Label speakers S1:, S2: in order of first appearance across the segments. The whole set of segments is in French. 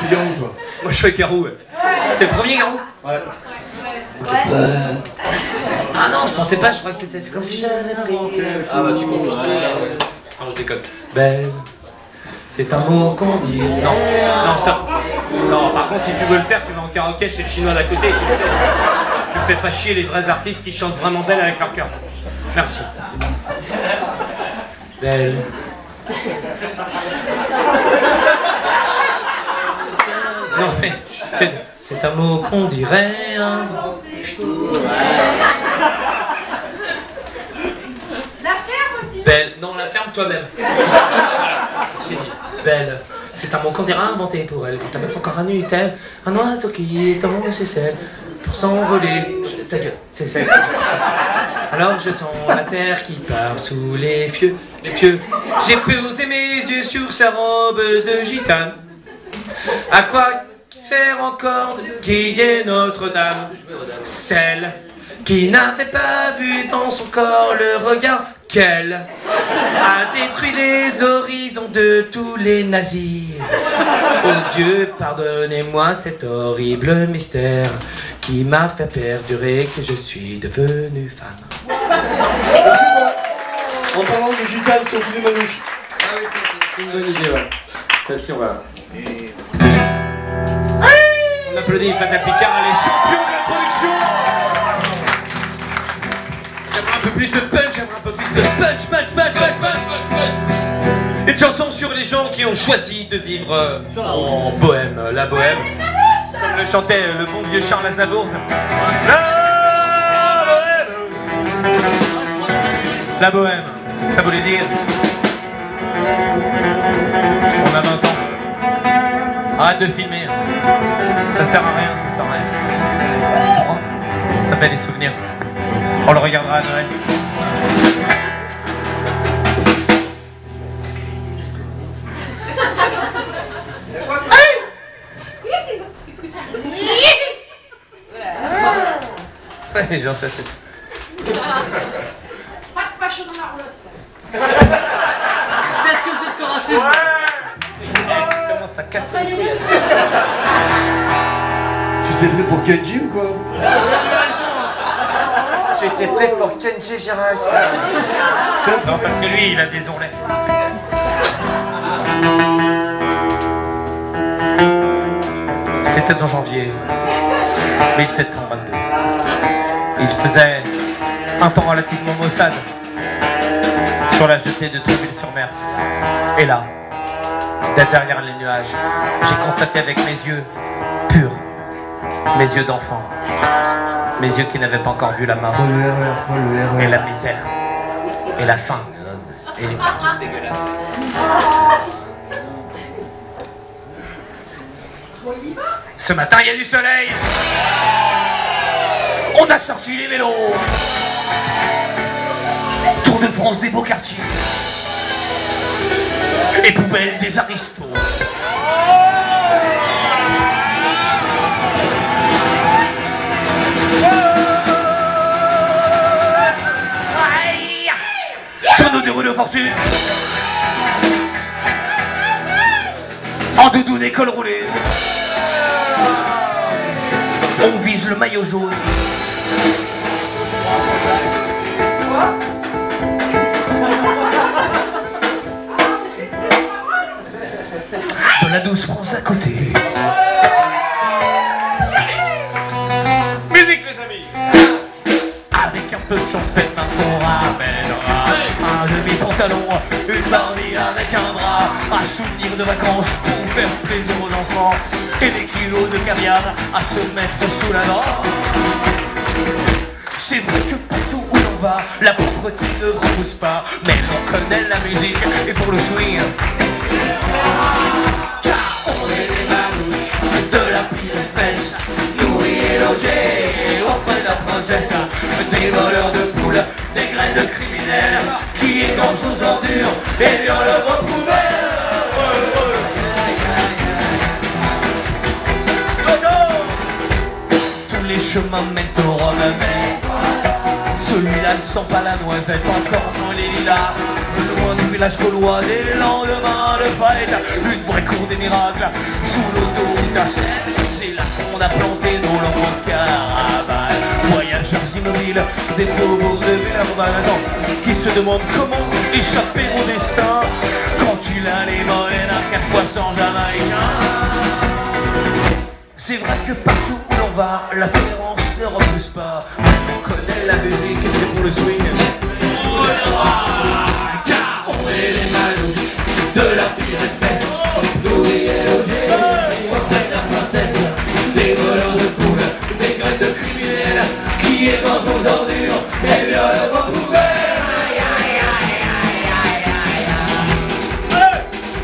S1: fais Garou, toi?
S2: Moi je fais Garou, ouais. C'est le premier Garou?
S1: Ouais.
S2: Okay. Ah non, je pensais pas, je crois que c'était comme si j'avais inventé.
S3: Ah bah tu confonds tout là.
S2: Non, je déconne. Belle, c'est un mot qu'on dit. Non, non, stop. Non, par contre, si tu veux le faire, tu vas en karaoké chez le chinois d'à côté et tu le fais. Tu fais pas chier les vrais artistes qui chantent vraiment belle avec leur cœur. Merci. Belle. Non mais, c'est un mot qu'on dirait. Hein.
S4: La ferme aussi.
S2: Belle, non, la ferme toi-même. C'est dit. Belle, c'est un mot qu'on dirait inventé pour elle. T'as même son corps à nu, tel un oiseau qui est en ses ailes pour s'envoler. Ta gueule, c'est ça. Alors je sens la terre qui part sous les pieux. J'ai posé mes yeux sur sa robe de gitane. À quoi sert encore de crier Notre-Dame? Celle qui n'avait pas vu dans son corps le regard qu'elle a détruit les horizons de tous les nazis. Oh Dieu, pardonnez-moi cet horrible mystère qui m'a fait perdurer que je suis devenue femme.
S1: En parlant de gitane, c'est au Manouche.
S3: Ah oui, c'est une bonne idée, ouais. Celle-ci, on va.
S2: On applaudit Fata Picard, les champions de la production. J'aimerais un peu plus de punch, j'aimerais un peu plus de punch. Une chanson sur les gens qui ont choisi de vivre en bohème, la bohème. Comme le chantait le bon vieux Charles Aznavour. La bohème, ça voulait dire on a 20 ans. Arrête de filmer. Ça sert à rien, ça sert à rien. Ça fait des souvenirs. On le regardera à Noël. Ouais, genre ça c'est sûr.
S4: Pas chaud dans la roulotte.
S3: Peut-être que c'est de ce racisme.
S2: Commence à casser les couilles.
S1: Tu t'es prêt pour Kenji ou quoi?
S2: Tu étais prêt pour Kenji Girac? Non, parce que lui, il a des ourlets. C'était en janvier 1722. Il faisait un temps relativement maussade sur la jetée de Trouville-sur-Mer. Et là, derrière les nuages, j'ai constaté avec mes yeux purs, mes yeux d'enfant, mes yeux qui n'avaient pas encore vu la mort, et la misère, et la faim, et les tous dégueulasses. Ce matin, il y a du soleil. On a sorti les vélos. Tour de France des beaux quartiers. Et poubelles des aristos. Sur nos deux roues de fortune. En doudou des cols roulés. On vise le maillot jaune. De la douce France à côté. Musique les amis. Avec un peu de chance faite on ramènera un demi-pantalon, une Barbie avec un bras, un souvenir de vacances pour faire plaisir aux enfants et des kilos de caviar à se mettre sous la dent. C'est vrai que partout où l'on va, la pauvreté ne repousse pas, mais on connaît la musique et pour le swing. Car on est des manouches de la pire espèce, nourris et logés auprès de la princesse, des voleurs de poules, des graines de criminels qui égorgent aux ordures et violent vos poubelles. Tous les chemins mènent au remède. Celui-là ne sent pas la noisette, encore moins les lilas. Loin du village gaulois, des lendemains de fête, une vraie cour des miracles, sous l'autoroute ta scène, c'est là qu'on a planté nos langues de caravane. Voyageurs immobiles, des faubourgs de Villeurbanne, qui se demandent comment échapper au destin quand il a les mollets d'un 4 fois sans Jamaïcain. C'est vrai que partout où l'on va, la tolérance ne repousse pas. On connaît la musique et c'est pour le swing. Car on est les manouches de la pire espèce. Nourris et logés, portraits de princesse. Des voleurs de poules, des graines de criminels qui égorgent aux ordures et violent vos poubelles. Aïe aïe aïe aïe aïe aïe aïe.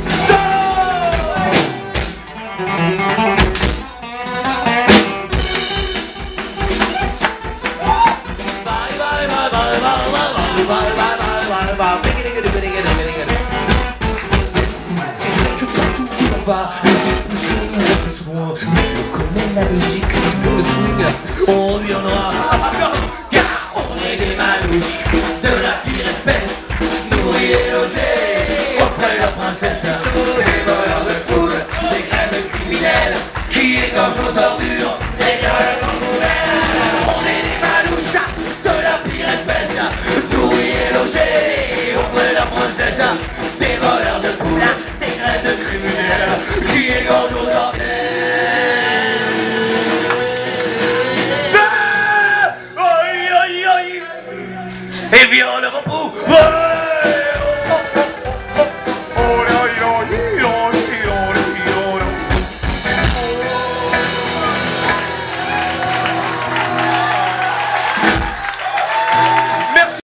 S2: C'est vrai que partout où l'on va, les expulsions nous repoussent loin. Mais on connaît la musique pour le swing, on reviendra. Car on est des manouches